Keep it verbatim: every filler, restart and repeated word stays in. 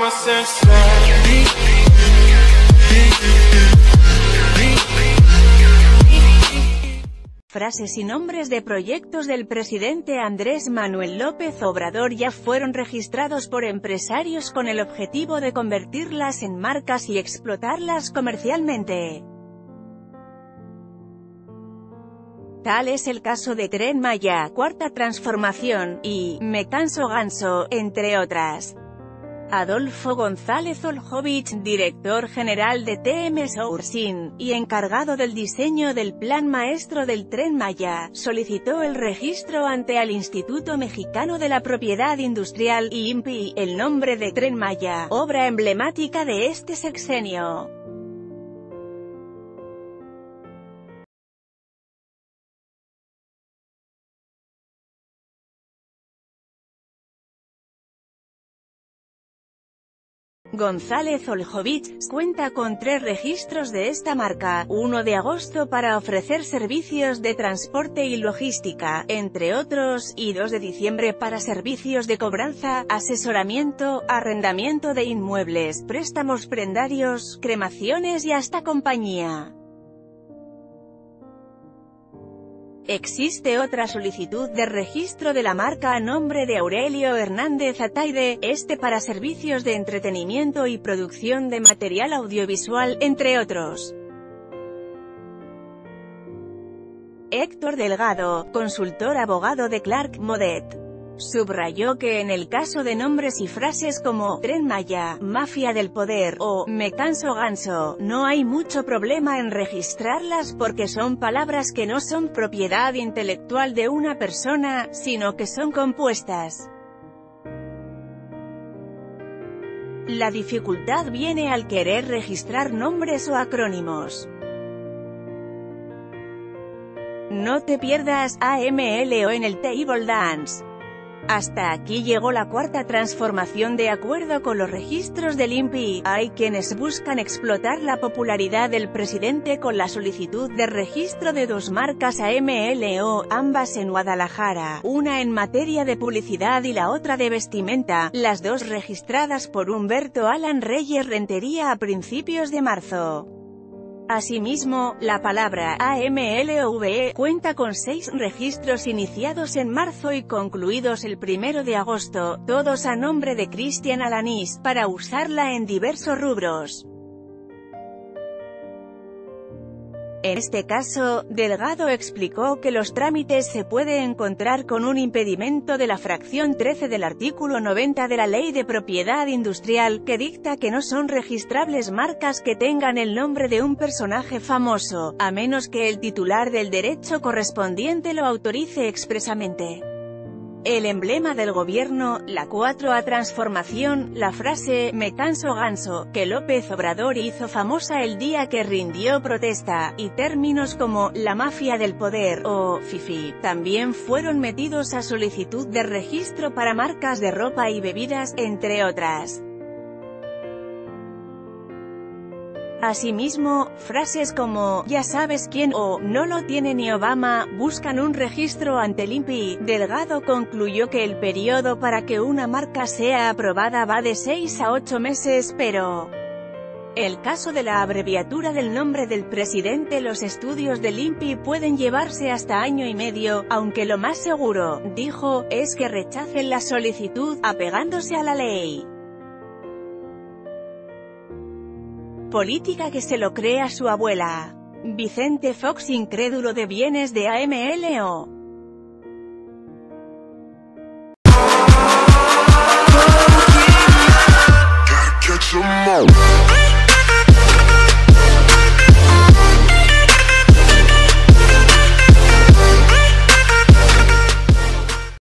Frases y nombres de proyectos del presidente Andrés Manuel López Obrador ya fueron registrados por empresarios con el objetivo de convertirlas en marcas y explotarlas comercialmente. Tal es el caso de Tren Maya, Cuarta Transformación, y Me Canso Ganso, entre otras. Adolfo González Oljovich, director general de T M Sourcing, y encargado del diseño del Plan Maestro del Tren Maya, solicitó el registro ante el Instituto Mexicano de la Propiedad Industrial, I M P I, el nombre de Tren Maya, obra emblemática de este sexenio. González Oljovich cuenta con tres registros de esta marca, uno de agosto para ofrecer servicios de transporte y logística, entre otros, y dos de diciembre para servicios de cobranza, asesoramiento, arrendamiento de inmuebles, préstamos prendarios, cremaciones y hasta compañía. Existe otra solicitud de registro de la marca a nombre de Aurelio Hernández Ataide, este para servicios de entretenimiento y producción de material audiovisual, entre otros. Héctor Delgado, consultor abogado de Clark Modet, subrayó que en el caso de nombres y frases como Tren Maya, Mafia del Poder o Me Canso Ganso, no hay mucho problema en registrarlas porque son palabras que no son propiedad intelectual de una persona, sino que son compuestas. La dificultad viene al querer registrar nombres o acrónimos. No te pierdas A M L O en el Table Dance. Hasta aquí llegó la cuarta transformación de acuerdo con los registros del I M P I. Hay quienes buscan explotar la popularidad del presidente con la solicitud de registro de dos marcas A M L O, ambas en Guadalajara, una en materia de publicidad y la otra de vestimenta, las dos registradas por Humberto Alan Reyes Rentería a principios de marzo. Asimismo, la palabra A M L O V E cuenta con seis registros iniciados en marzo y concluidos el primero de agosto, todos a nombre de Cristian Alanís, para usarla en diversos rubros. En este caso, Delgado explicó que los trámites se puede encontrar con un impedimento de la fracción trece del artículo noventa de la Ley de Propiedad Industrial, que dicta que no son registrables marcas que tengan el nombre de un personaje famoso, a menos que el titular del derecho correspondiente lo autorice expresamente. El emblema del gobierno, la cuatro A Transformación, la frase «Me canso ganso», que López Obrador hizo famosa el día que rindió protesta, y términos como «la mafia del poder» o «fifi», también fueron metidos a solicitud de registro para marcas de ropa y bebidas, entre otras. Asimismo, frases como «ya sabes quién» o «no lo tiene ni Obama» buscan un registro ante el I M P I. Delgado concluyó que el periodo para que una marca sea aprobada va de seis a ocho meses, pero en el caso de la abreviatura del nombre del presidente los estudios del I M P I pueden llevarse hasta año y medio, aunque lo más seguro, dijo, es que rechacen la solicitud, apegándose a la ley. Política que se lo cree a su abuela. Vicente Fox incrédulo de bienes de A M L O.